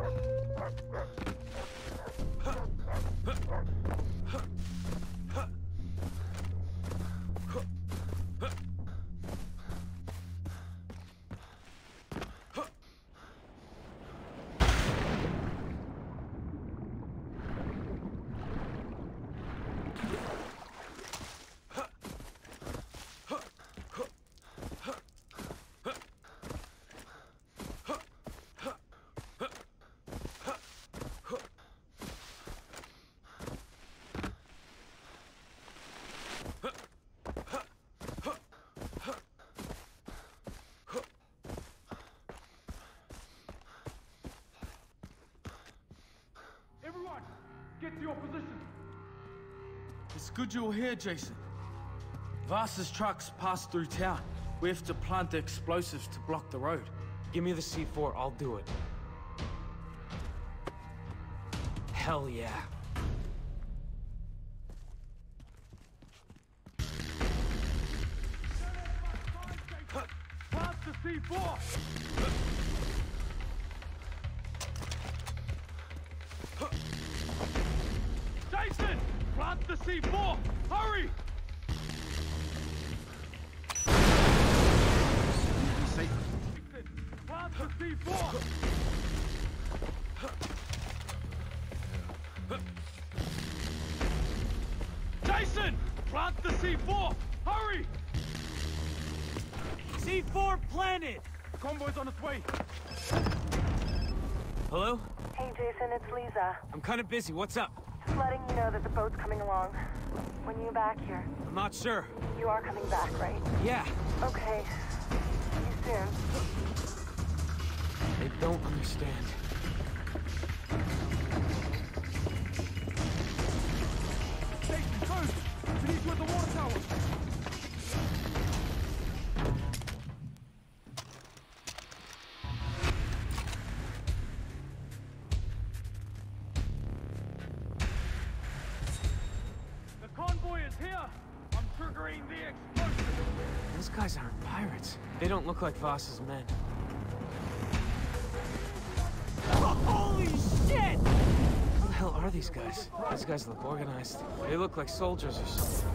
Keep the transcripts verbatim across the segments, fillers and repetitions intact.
Get to your position. It's good you're here, Jason. Vasa's trucks pass through town. We have to plant the explosives to block the road. Give me the C four, I'll do it. Hell yeah. Plant the C four! Jason! Plant the C four! Hurry! Safe. Plant the C four! Jason! Plant the C four! Hurry! C four planted! The convoy's on its way! Hello? Hey Jason, it's Lisa. I'm kinda busy, what's up? Just letting you know that the boat's coming along. When you back here? I'm not sure. You are coming back, right? Yeah. Okay. See you soon. They don't understand. Jason, go! We need you at the water tower! The convoy is here! I'm triggering the explosion! Those guys aren't pirates. They don't look like Voss's men. Holy shit! Who the hell are these guys? These guys look organized. They look like soldiers or something.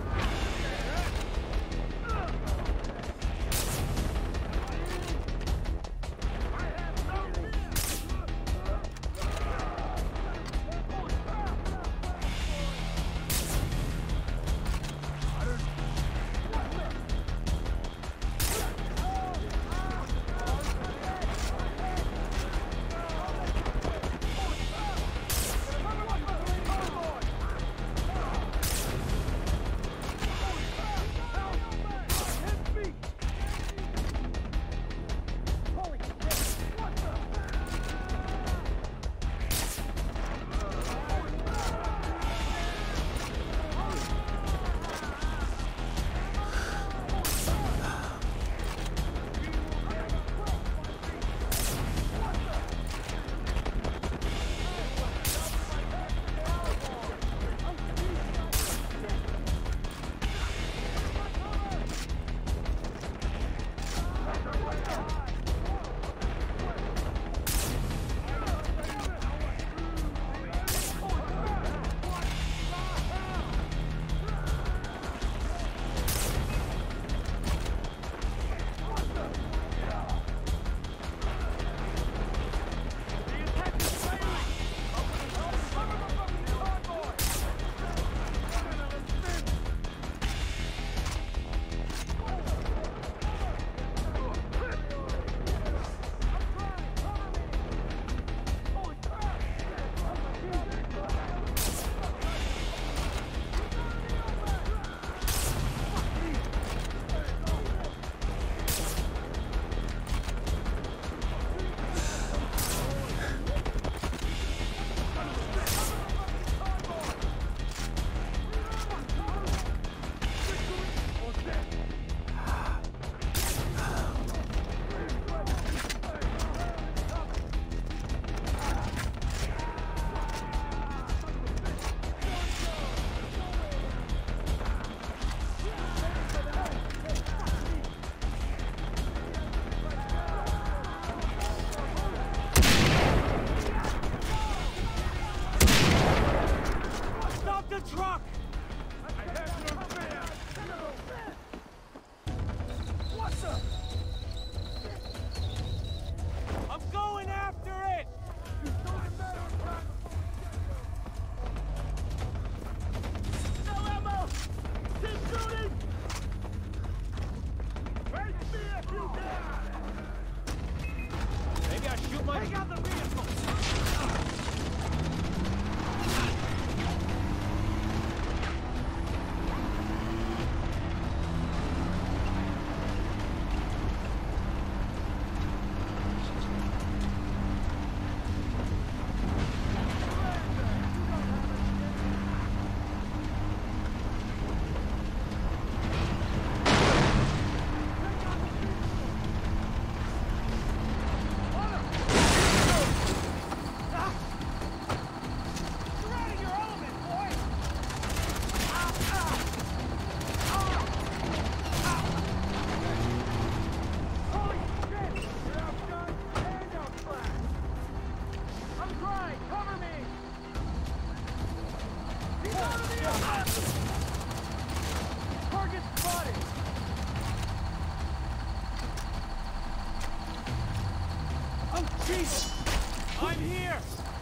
Jesus! I'm here!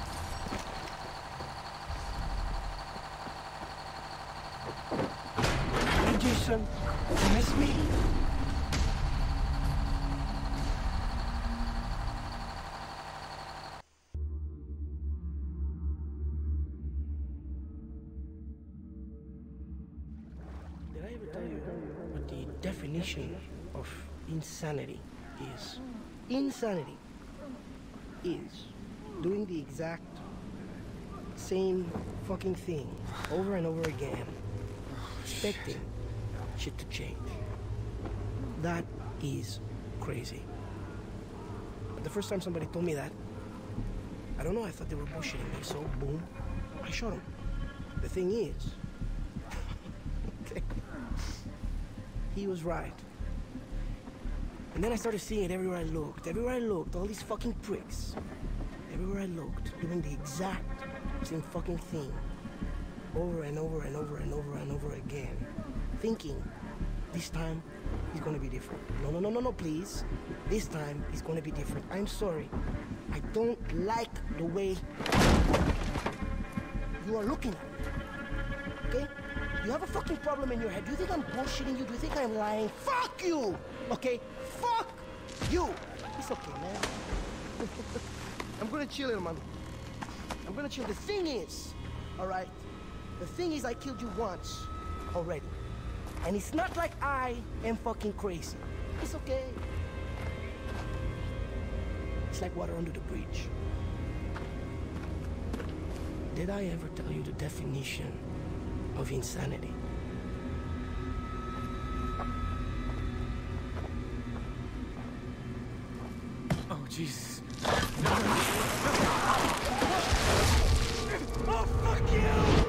Hey, Jason, you miss me? Did I ever tell you what the definition of insanity is? Insanity is doing the exact same fucking thing over and over again, expecting shit to change. That is crazy. But the first time somebody told me that, I don't know, I thought they were bullshitting me, so boom, I shot them. The thing is, okay, he was right. And then I started seeing it everywhere I looked. Everywhere I looked, all these fucking pricks. Everywhere I looked, doing the exact same fucking thing. Over and over and over and over and over again. Thinking, this time, he's gonna be different. No, no, no, no, no, please. This time, he's gonna be different. I'm sorry. I don't like the way you are looking at me. Okay? You have a fucking problem in your head. Do you think I'm bullshitting you? Do you think I'm lying? Fuck you! Okay? Fuck you! It's okay, man. I'm gonna chill here, man. I'm gonna chill. The thing is, alright? The thing is I killed you once already. And it's not like I am fucking crazy. It's okay. It's like water under the bridge. Did I ever tell you the definition of insanity? Oh, Jesus. Oh, fuck you!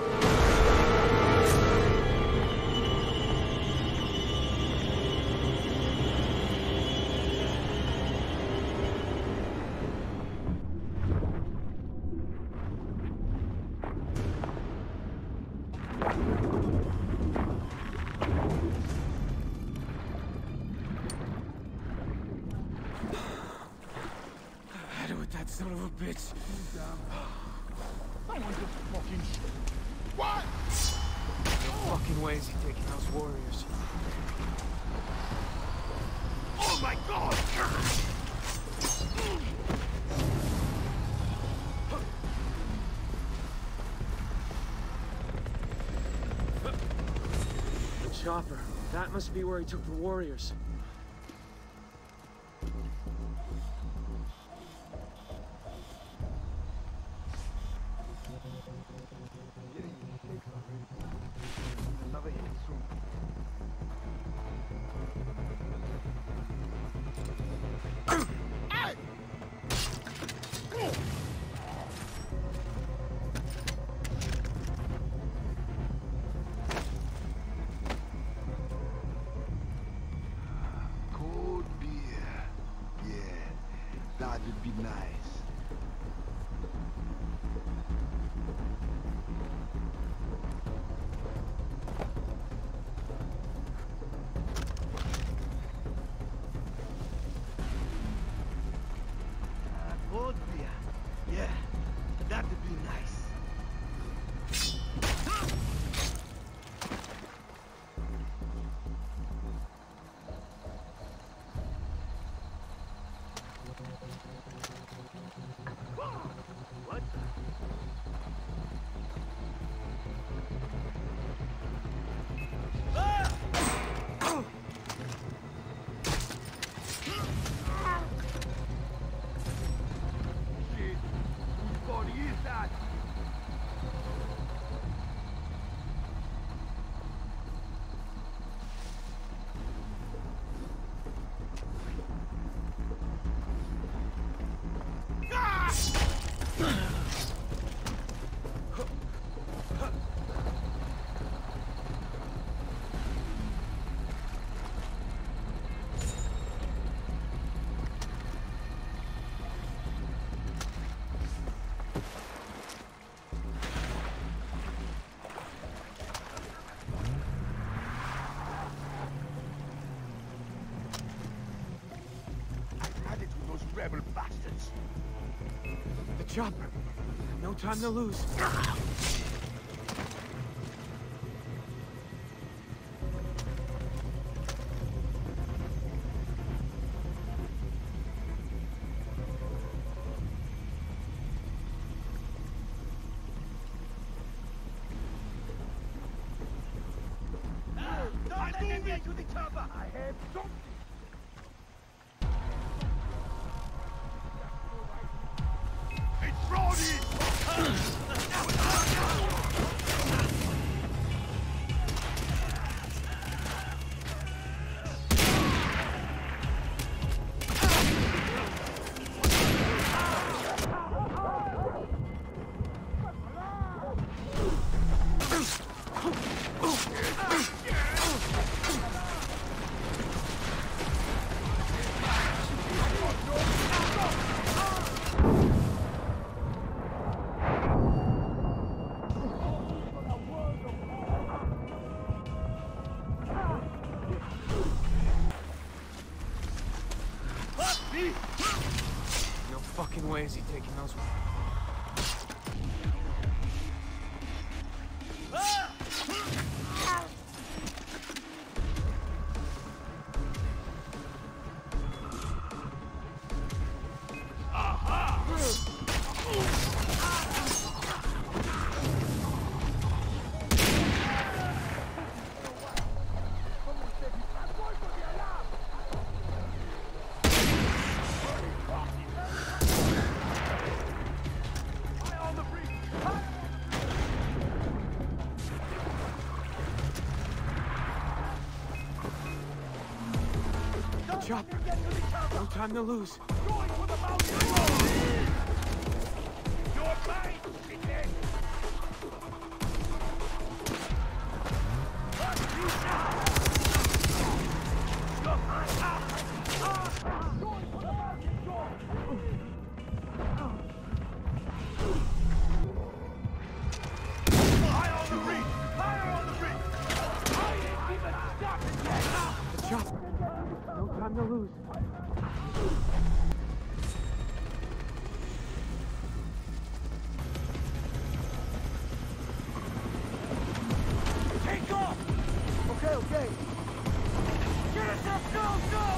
Had it with that son of a bitch. I want to fucking sh- What? No fucking way is he taking those warriors. Oh my god! The chopper. That must be where he took the warriors. Another hit soon. Cold beer. Yeah, that would be nice. Ah, cold beer. Yeah, that would be nice. What? Shit, whose body is that? I had it with those rebel bastards. Chopper. No time to lose. No fucking way is he taking those. Chopper. No time to lose. Chopper. No time to lose. Take off! Okay, okay. Get us up, go, go!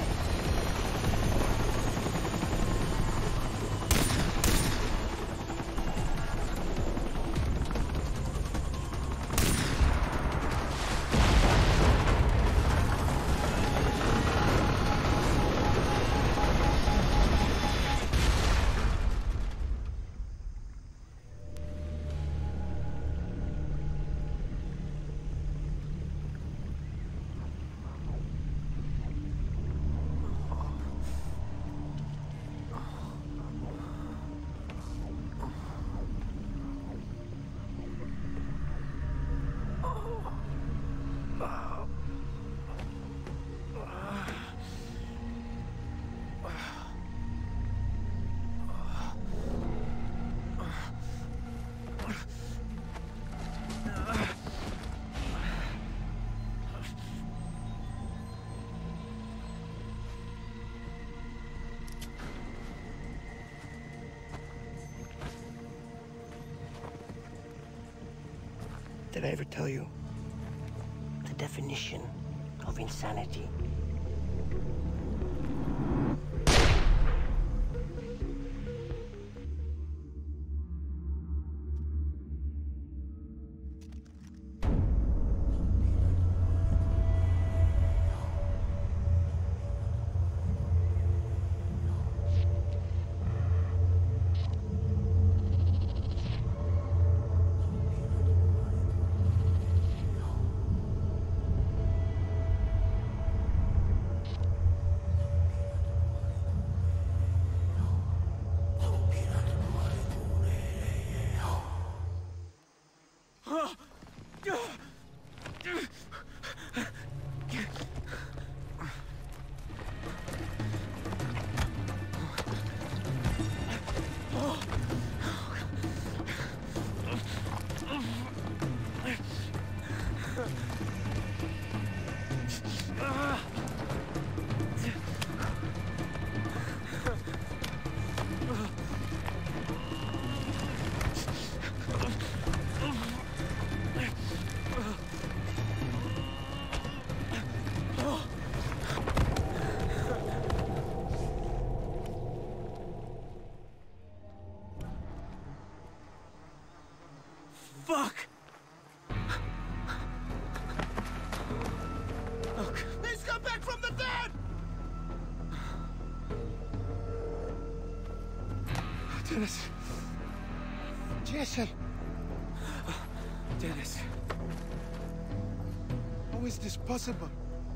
Did I ever tell you the definition of insanity? dead! Dennis. Jason, Dennis. how is this possible?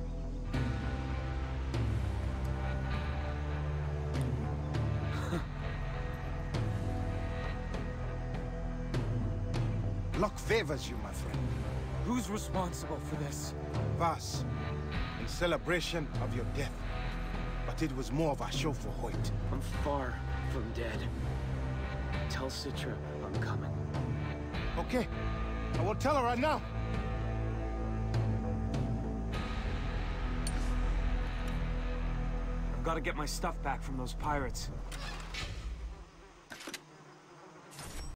Luck favors you, my friend. Who's responsible for this? Vaas, in celebration of your death. But it was more of a show for Hoyt. I'm far from dead. Tell Citra I'm coming. Okay, I will tell her right now. I've got to get my stuff back from those pirates.